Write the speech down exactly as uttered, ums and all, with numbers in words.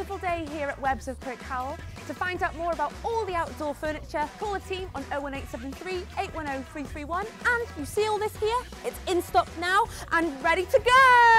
beautiful day here at Webb's of Crickhowell. To find out more about all the outdoor furniture, call the team on oh one eight seven three, eight one oh, three three one. And you see all this here? It's in stock now and ready to go!